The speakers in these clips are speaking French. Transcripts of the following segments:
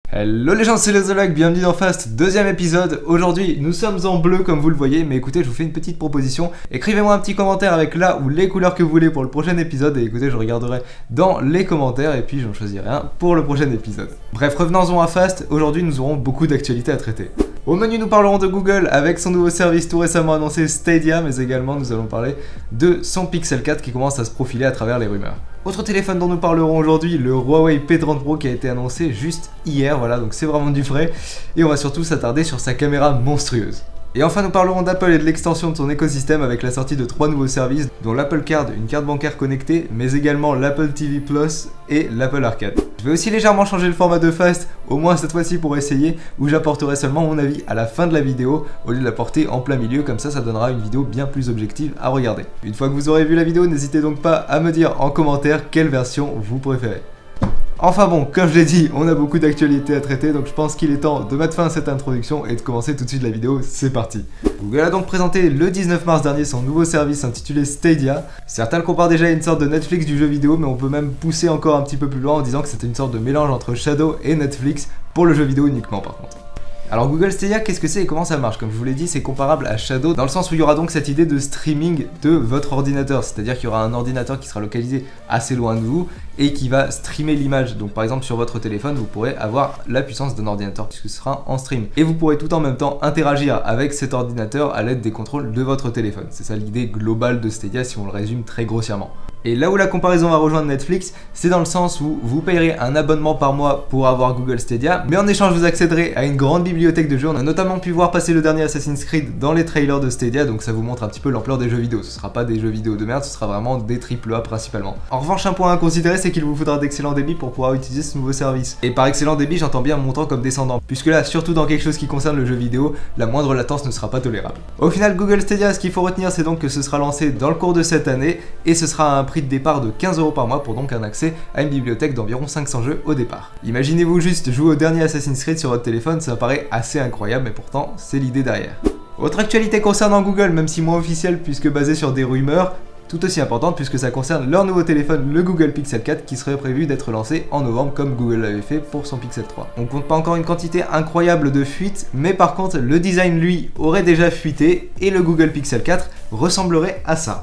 Hello les gens, c'est les Zolak, bienvenue dans Fast, deuxième épisode. Aujourd'hui, nous sommes en bleu comme vous le voyez, mais écoutez, je vous fais une petite proposition. Écrivez-moi un petit commentaire avec là ou les couleurs que vous voulez pour le prochain épisode, et écoutez, je regarderai dans les commentaires, et puis j'en choisirai un pour le prochain épisode. Bref, revenons-en à Fast, aujourd'hui nous aurons beaucoup d'actualités à traiter. Au menu, nous parlerons de Google avec son nouveau service tout récemment annoncé Stadia, mais également nous allons parler de son Pixel 4 qui commence à se profiler à travers les rumeurs. Autre téléphone dont nous parlerons aujourd'hui, le Huawei P30 Pro qui a été annoncé juste hier, voilà, donc c'est vraiment du frais. Et on va surtout s'attarder sur sa caméra monstrueuse. Et enfin nous parlerons d'Apple et de l'extension de son écosystème avec la sortie de 3 nouveaux services, dont l'Apple Card, une carte bancaire connectée, mais également l'Apple TV Plus et l'Apple Arcade. Je vais aussi légèrement changer le format de Fast, au moins cette fois-ci pour essayer, où j'apporterai seulement mon avis à la fin de la vidéo, au lieu de l'apporter en plein milieu, comme ça donnera une vidéo bien plus objective à regarder. Une fois que vous aurez vu la vidéo, n'hésitez donc pas à me dire en commentaire quelle version vous préférez. Enfin bon, comme je l'ai dit, on a beaucoup d'actualités à traiter, donc je pense qu'il est temps de mettre fin à cette introduction et de commencer tout de suite la vidéo, c'est parti. Google a donc présenté le 19 mars dernier son nouveau service intitulé Stadia. Certains le comparent déjà à une sorte de Netflix du jeu vidéo, mais on peut même pousser encore un petit peu plus loin en disant que c'était une sorte de mélange entre Shadow et Netflix, pour le jeu vidéo uniquement par contre. Alors Google Stadia, qu'est-ce que c'est et comment ça marche? Comme je vous l'ai dit, c'est comparable à Shadow dans le sens où il y aura donc cette idée de streaming de votre ordinateur, c'est-à-dire qu'il y aura un ordinateur qui sera localisé assez loin de vous et qui va streamer l'image. Donc par exemple sur votre téléphone, vous pourrez avoir la puissance d'un ordinateur puisque ce sera en stream. Et vous pourrez tout en même temps interagir avec cet ordinateur à l'aide des contrôles de votre téléphone. C'est ça l'idée globale de Stadia si on le résume très grossièrement. Et là où la comparaison va rejoindre Netflix, c'est dans le sens où vous payerez un abonnement par mois pour avoir Google Stadia, mais en échange vous accéderez à une grande bibliothèque de jeux. On a notamment pu voir passer le dernier Assassin's Creed dans les trailers de Stadia, donc ça vous montre un petit peu l'ampleur des jeux vidéo. Ce sera pas des jeux vidéo de merde, ce sera vraiment des AAA principalement. En revanche, un point à considérer, c'est qu'il vous faudra d'excellents débits pour pouvoir utiliser ce nouveau service. Et par excellent débit, j'entends bien montant comme descendant, puisque là, surtout dans quelque chose qui concerne le jeu vidéo, la moindre latence ne sera pas tolérable. Au final, Google Stadia, ce qu'il faut retenir, c'est donc que ce sera lancé dans le cours de cette année, et ce sera à un prix de départ de 15 € par mois pour donc un accès à une bibliothèque d'environ 500 jeux au départ. Imaginez-vous juste jouer au dernier Assassin's Creed sur votre téléphone, ça paraît assez incroyable, mais pourtant c'est l'idée derrière. Autre actualité concernant Google, même si moins officielle puisque basée sur des rumeurs, tout aussi importante puisque ça concerne leur nouveau téléphone, le Google Pixel 4, qui serait prévu d'être lancé en novembre comme Google l'avait fait pour son Pixel 3. On compte pas encore une quantité incroyable de fuites, mais par contre le design lui aurait déjà fuité et le Google Pixel 4 ressemblerait à ça.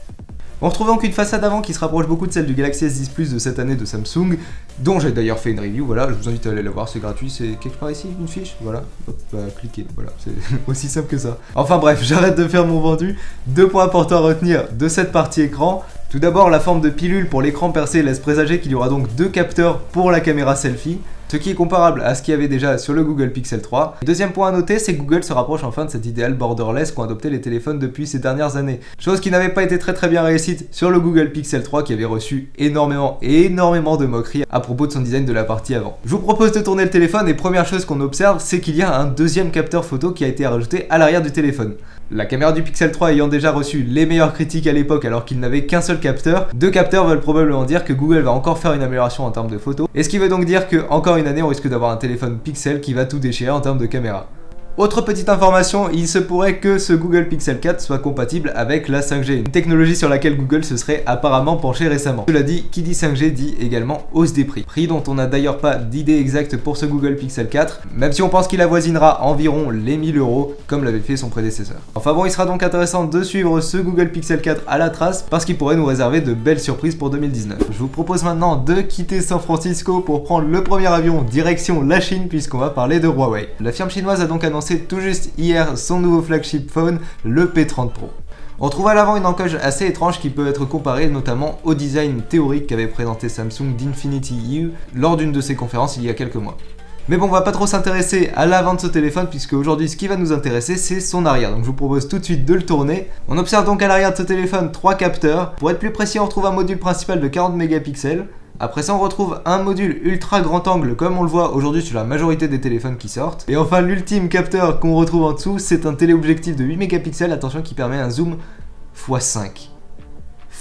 On retrouve donc une façade avant qui se rapproche beaucoup de celle du Galaxy S10 Plus de cette année de Samsung, dont j'ai d'ailleurs fait une review, voilà, je vous invite à aller la voir, c'est gratuit, c'est quelque part ici, une fiche, voilà, hop, bah, cliquez, voilà, c'est aussi simple que ça. Enfin bref, j'arrête de faire mon vendu, 2 points importants à retenir de cette partie écran. Tout d'abord, la forme de pilule pour l'écran percé laisse présager qu'il y aura donc 2 capteurs pour la caméra selfie, ce qui est comparable à ce qu'il y avait déjà sur le Google Pixel 3. Deuxième point à noter, c'est que Google se rapproche enfin de cet idéal borderless qu'ont adopté les téléphones depuis ces dernières années. Chose qui n'avait pas été très bien réussite sur le Google Pixel 3 qui avait reçu énormément de moqueries à propos de son design de la partie avant. Je vous propose de tourner le téléphone et première chose qu'on observe, c'est qu'il y a un deuxième capteur photo qui a été rajouté à l'arrière du téléphone. La caméra du Pixel 3 ayant déjà reçu les meilleures critiques à l'époque alors qu'il n'avait qu'un seul capteur, 2 capteurs veulent probablement dire que Google va encore faire une amélioration en termes de photos, et ce qui veut donc dire que encore une année on risque d'avoir un téléphone Pixel qui va tout déchirer en termes de caméra. Autre petite information, il se pourrait que ce Google Pixel 4 soit compatible avec la 5G, une technologie sur laquelle Google se serait apparemment penché récemment. Cela dit, qui dit 5G dit également hausse des prix. Prix dont on n'a d'ailleurs pas d'idée exacte pour ce Google Pixel 4, même si on pense qu'il avoisinera environ les 1000 € comme l'avait fait son prédécesseur. Enfin bon, il sera donc intéressant de suivre ce Google Pixel 4 à la trace parce qu'il pourrait nous réserver de belles surprises pour 2019. Je vous propose maintenant de quitter San Francisco pour prendre le premier avion direction la Chine puisqu'on va parler de Huawei. La firme chinoise a donc annoncé tout juste hier son nouveau flagship phone, le P30 Pro. On trouve à l'avant une encoche assez étrange qui peut être comparée notamment au design théorique qu'avait présenté Samsung d'Infinity U lors d'une de ses conférences il y a quelques mois. Mais bon, on va pas trop s'intéresser à l'avant de ce téléphone puisque aujourd'hui ce qui va nous intéresser c'est son arrière. Donc je vous propose tout de suite de le tourner. On observe donc à l'arrière de ce téléphone 3 capteurs. Pour être plus précis, on retrouve un module principal de 40 mégapixels. Après ça on retrouve un module ultra grand angle comme on le voit aujourd'hui sur la majorité des téléphones qui sortent. Et enfin l'ultime capteur qu'on retrouve en dessous, c'est un téléobjectif de 8 mégapixels, attention, qui permet un zoom x5.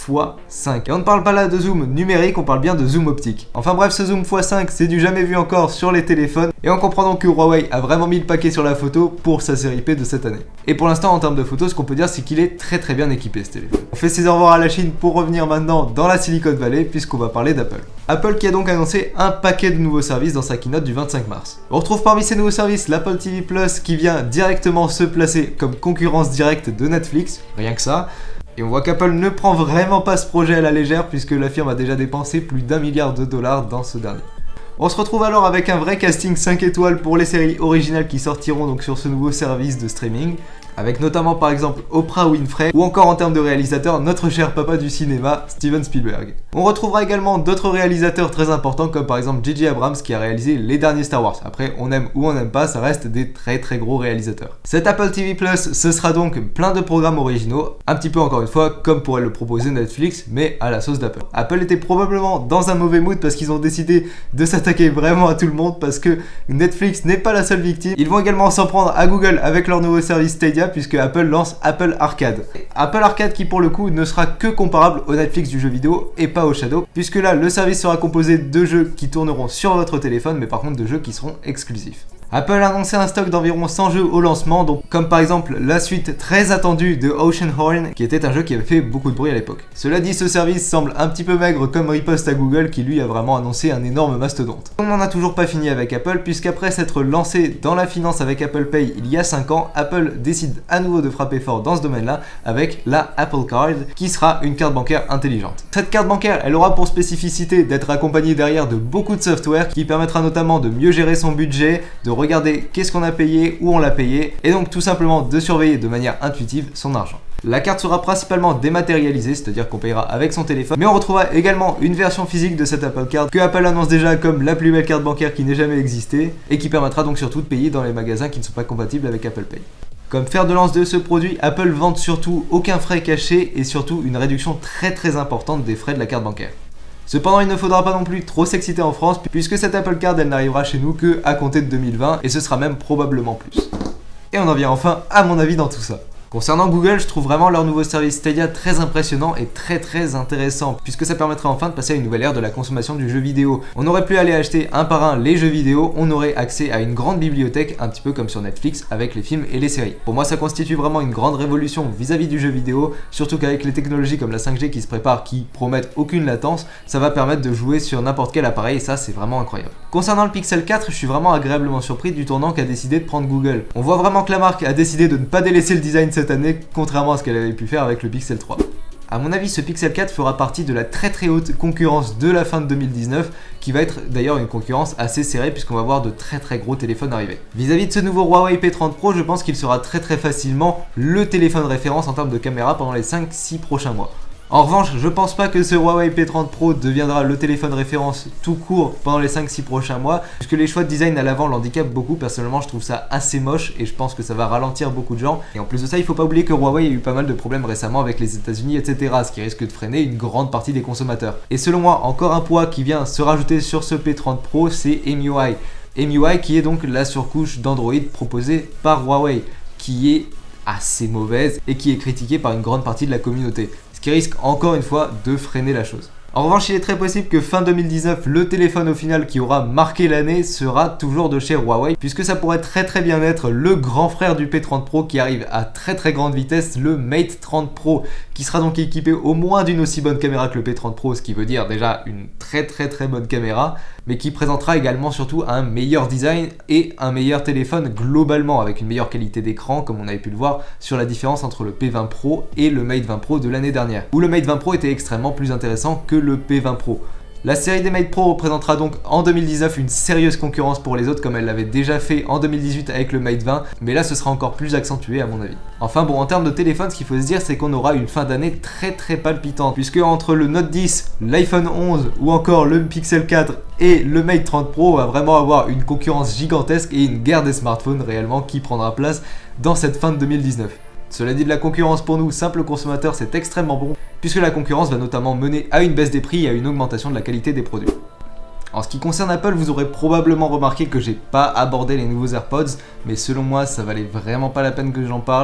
x5. Et on ne parle pas là de zoom numérique, on parle bien de zoom optique. Enfin bref, ce zoom x5 c'est du jamais vu encore sur les téléphones et on comprend donc que Huawei a vraiment mis le paquet sur la photo pour sa série P de cette année. Et pour l'instant en termes de photos, ce qu'on peut dire c'est qu'il est très bien équipé ce téléphone. On fait ses au revoir à la Chine pour revenir maintenant dans la Silicon Valley puisqu'on va parler d'Apple. Apple qui a donc annoncé un paquet de nouveaux services dans sa keynote du 25 mars. On retrouve parmi ces nouveaux services l'Apple TV Plus qui vient directement se placer comme concurrence directe de Netflix, rien que ça. Et on voit qu'Apple ne prend vraiment pas ce projet à la légère puisque la firme a déjà dépensé plus d'1 milliard de dollars dans ce dernier. On se retrouve alors avec un vrai casting 5 étoiles pour les séries originales qui sortiront donc sur ce nouveau service de streaming, avec notamment par exemple Oprah Winfrey ou encore en termes de réalisateur notre cher papa du cinéma Steven Spielberg. On retrouvera également d'autres réalisateurs très importants comme par exemple J.J. Abrams qui a réalisé les derniers Star Wars. Après on aime ou on n'aime pas, ça reste des très gros réalisateurs. Cet Apple TV Plus ce sera donc plein de programmes originaux, un petit peu encore une fois comme pourrait le proposer Netflix mais à la sauce d'Apple. Apple était probablement dans un mauvais mood parce qu'ils ont décidé de s'attaquer vraiment à tout le monde parce que Netflix n'est pas la seule victime. Ils vont également s'en prendre à Google avec leur nouveau service Stadia puisque Apple lance Apple Arcade. Apple Arcade qui pour le coup ne sera que comparable au Netflix du jeu vidéo et pas au Shadow, puisque là le service sera composé de jeux qui tourneront sur votre téléphone mais par contre de jeux qui seront exclusifs. Apple a annoncé un stock d'environ 100 jeux au lancement, donc comme par exemple la suite très attendue de Oceanhorn, qui était un jeu qui avait fait beaucoup de bruit à l'époque. Cela dit, ce service semble un petit peu maigre comme riposte à Google qui lui a vraiment annoncé un énorme mastodonte. On n'en a toujours pas fini avec Apple, puisqu'après s'être lancé dans la finance avec Apple Pay il y a 5 ans, Apple décide à nouveau de frapper fort dans ce domaine-là avec la Apple Card, qui sera une carte bancaire intelligente. Cette carte bancaire, elle aura pour spécificité d'être accompagnée derrière de beaucoup de software qui permettra notamment de mieux gérer son budget, de regarder qu'est-ce qu'on a payé, où on l'a payé, et donc tout simplement de surveiller de manière intuitive son argent. La carte sera principalement dématérialisée, c'est-à-dire qu'on payera avec son téléphone, mais on retrouvera également une version physique de cette Apple Card que Apple annonce déjà comme la plus belle carte bancaire qui n'ait jamais existé, et qui permettra donc surtout de payer dans les magasins qui ne sont pas compatibles avec Apple Pay. Comme fer de lance de ce produit, Apple vante surtout aucun frais caché et surtout une réduction très importante des frais de la carte bancaire. Cependant, il ne faudra pas non plus trop s'exciter en France puisque cette Apple Card elle n'arrivera chez nous que à compter de 2020 et ce sera même probablement plus. Et on en vient enfin à mon avis dans tout ça. Concernant Google, je trouve vraiment leur nouveau service Stadia très impressionnant et très intéressant, puisque ça permettrait enfin de passer à une nouvelle ère de la consommation du jeu vidéo. On n'aurait plus à aller acheter un par un les jeux vidéo, on aurait accès à une grande bibliothèque, un petit peu comme sur Netflix avec les films et les séries. Pour moi, ça constitue vraiment une grande révolution vis-à-vis du jeu vidéo, surtout qu'avec les technologies comme la 5G qui se préparent, qui promettent aucune latence, ça va permettre de jouer sur n'importe quel appareil et ça c'est vraiment incroyable. Concernant le Pixel 4, je suis vraiment agréablement surpris du tournant qu'a décidé de prendre Google. On voit vraiment que la marque a décidé de ne pas délaisser le design cette année, contrairement à ce qu'elle avait pu faire avec le Pixel 3. A mon avis, ce Pixel 4 fera partie de la très haute concurrence de la fin de 2019, qui va être d'ailleurs une concurrence assez serrée puisqu'on va voir de très gros téléphones arriver. Vis-à-vis de ce nouveau Huawei P30 Pro, je pense qu'il sera très facilement le téléphone référence en termes de caméra pendant les 5-6 prochains mois. En revanche, je pense pas que ce Huawei P30 Pro deviendra le téléphone référence tout court pendant les 5-6 prochains mois, puisque les choix de design à l'avant l'handicapent beaucoup. Personnellement, je trouve ça assez moche et je pense que ça va ralentir beaucoup de gens. Et en plus de ça, il faut pas oublier que Huawei a eu pas mal de problèmes récemment avec les États-Unis, etc., ce qui risque de freiner une grande partie des consommateurs. Et selon moi, encore un poids qui vient se rajouter sur ce P30 Pro, c'est MIUI. MIUI qui est donc la surcouche d'Android proposée par Huawei, qui est assez mauvaise et qui est critiquée par une grande partie de la communauté, ce qui risque encore une fois de freiner la chose. En revanche, il est très possible que fin 2019, le téléphone au final qui aura marqué l'année sera toujours de chez Huawei, puisque ça pourrait très bien être le grand frère du P30 Pro qui arrive à très grande vitesse, le Mate 30 Pro, qui sera donc équipé au moins d'une aussi bonne caméra que le P30 Pro, ce qui veut dire déjà une très bonne caméra, mais qui présentera également surtout un meilleur design et un meilleur téléphone globalement, avec une meilleure qualité d'écran, comme on avait pu le voir sur la différence entre le P20 Pro et le Mate 20 Pro de l'année dernière, où le Mate 20 Pro était extrêmement plus intéressant que le P20 Pro. La série des Mate Pro représentera donc en 2019 une sérieuse concurrence pour les autres comme elle l'avait déjà fait en 2018 avec le Mate 20, mais là ce sera encore plus accentué à mon avis. Enfin bon, en termes de téléphone, ce qu'il faut se dire c'est qu'on aura une fin d'année très palpitante, puisque entre le Note 10, l'iPhone 11 ou encore le Pixel 4 et le Mate 30 Pro, on va vraiment avoir une concurrence gigantesque et une guerre des smartphones réellement qui prendra place dans cette fin de 2019. Cela dit, de la concurrence pour nous, simples consommateurs, c'est extrêmement bon, puisque la concurrence va notamment mener à une baisse des prix et à une augmentation de la qualité des produits. En ce qui concerne Apple, vous aurez probablement remarqué que j'ai pas abordé les nouveaux AirPods, mais selon moi, ça valait vraiment pas la peine que j'en parle.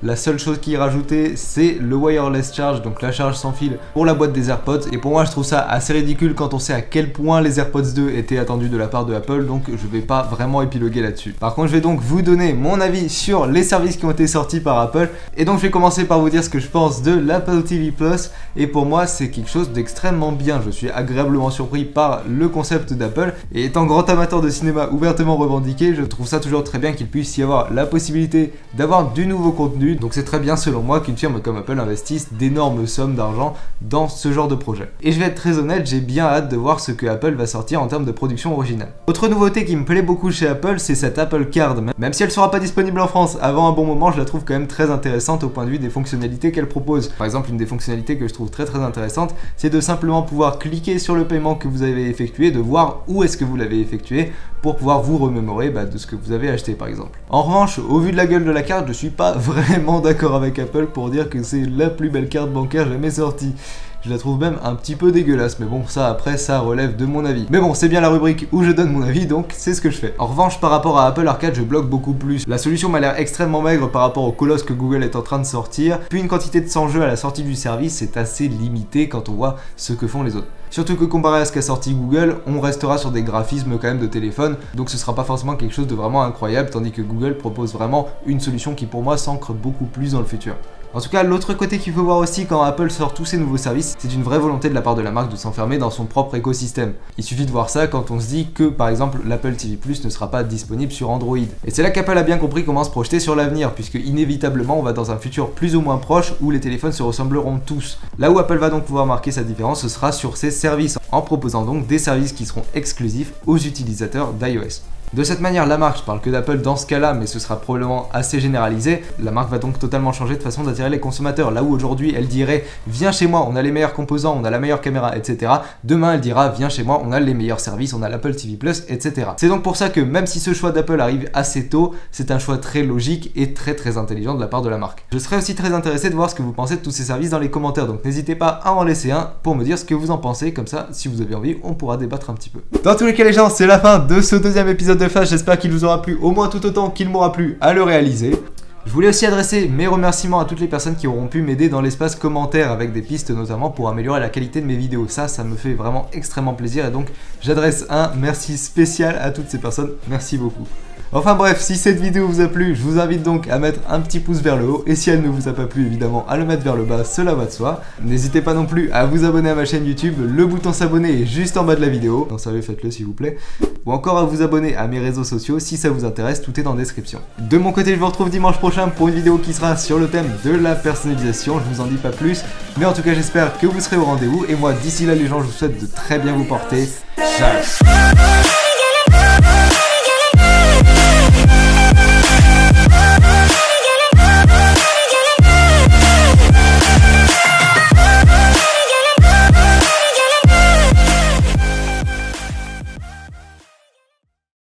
La seule chose qui est rajoutée, c'est le wireless charge, donc la charge sans fil pour la boîte des AirPods. Et pour moi, je trouve ça assez ridicule quand on sait à quel point les AirPods 2 étaient attendus de la part de Apple, donc je vais pas vraiment épiloguer là-dessus. Par contre, je vais donc vous donner mon avis sur les services qui ont été sortis par Apple. Et donc, je vais commencer par vous dire ce que je pense de l'Apple TV Plus. Et pour moi, c'est quelque chose d'extrêmement bien. Je suis agréablement surpris par le concept d'Apple. Et étant grand amateur de cinéma ouvertement revendiqué, je trouve ça toujours très bien qu'il puisse y avoir la possibilité d'avoir du nouveau contenu. Donc c'est très bien selon moi qu'une firme comme Apple investisse d'énormes sommes d'argent dans ce genre de projet. Et je vais être très honnête, j'ai bien hâte de voir ce que Apple va sortir en termes de production originale. Autre nouveauté qui me plaît beaucoup chez Apple, c'est cette Apple Card. Même si elle sera pas disponible en France avant un bon moment, je la trouve quand même très intéressante au point de vue des fonctionnalités qu'elle propose. Par exemple, une des fonctionnalités que je trouve très intéressante, c'est de simplement pouvoir cliquer sur le paiement que vous avez effectué, de voir où est-ce que vous l'avez effectué pour pouvoir vous remémorer de ce que vous avez acheté par exemple. En revanche, au vu de la gueule de la carte, je suis pas vraiment d'accord avec Apple pour dire que c'est la plus belle carte bancaire jamais sortie. Je la trouve même un petit peu dégueulasse, mais bon, ça après, ça relève de mon avis. Mais bon, c'est bien la rubrique où je donne mon avis, donc c'est ce que je fais. En revanche, par rapport à Apple Arcade, je bloque beaucoup plus. La solution m'a l'air extrêmement maigre par rapport au colosse que Google est en train de sortir, puis une quantité de 100 jeux à la sortie du service, c'est assez limité quand on voit ce que font les autres. Surtout que comparé à ce qu'a sorti Google, on restera sur des graphismes quand même de téléphone, donc ce sera pas forcément quelque chose de vraiment incroyable, tandis que Google propose vraiment une solution qui pour moi s'ancre beaucoup plus dans le futur. En tout cas, l'autre côté qu'il faut voir aussi quand Apple sort tous ces nouveaux services, c'est une vraie volonté de la part de la marque de s'enfermer dans son propre écosystème. Il suffit de voir ça quand on se dit que, par exemple, l'Apple TV Plus ne sera pas disponible sur Android. Et c'est là qu'Apple a bien compris comment se projeter sur l'avenir, puisque inévitablement on va dans un futur plus ou moins proche où les téléphones se ressembleront tous. Là où Apple va donc pouvoir marquer sa différence, ce sera sur ses services, en proposant donc des services qui seront exclusifs aux utilisateurs d'iOS. De cette manière, la marque, je parle que d'Apple dans ce cas-là, mais ce sera probablement assez généralisé, la marque va donc totalement changer de façon d'attirer les consommateurs. Là où aujourd'hui elle dirait « viens chez moi, on a les meilleurs composants, on a la meilleure caméra, etc. » Demain elle dira « viens chez moi, on a les meilleurs services, on a l'Apple TV+, etc. » C'est donc pour ça que même si ce choix d'Apple arrive assez tôt, c'est un choix très logique et très intelligent de la part de la marque. Je serais aussi très intéressé de voir ce que vous pensez de tous ces services dans les commentaires, donc n'hésitez pas à en laisser un pour me dire ce que vous en pensez, comme ça, si vous avez envie, on pourra débattre un petit peu. Dans tous les cas les gens, c'est la fin de ce deuxième épisode de Flash, j'espère qu'il vous aura plu au moins tout autant qu'il m'aura plu à le réaliser. Je voulais aussi adresser mes remerciements à toutes les personnes qui auront pu m'aider dans l'espace commentaire avec des pistes notamment pour améliorer la qualité de mes vidéos. Ça me fait vraiment extrêmement plaisir et donc j'adresse un merci spécial à toutes ces personnes. Merci beaucoup. Enfin bref, si cette vidéo vous a plu, je vous invite donc à mettre un petit pouce vers le haut et si elle ne vous a pas plu évidemment à le mettre vers le bas, cela va de soi. N'hésitez pas non plus à vous abonner à ma chaîne YouTube, le bouton s'abonner est juste en bas de la vidéo, non sérieux faites-le s'il vous plaît, ou encore à vous abonner à mes réseaux sociaux si ça vous intéresse, tout est dans la description. De mon côté je vous retrouve dimanche prochain pour une vidéo qui sera sur le thème de la personnalisation, je vous en dis pas plus, mais en tout cas j'espère que vous serez au rendez-vous et moi d'ici là les gens je vous souhaite de très bien vous porter, ciao.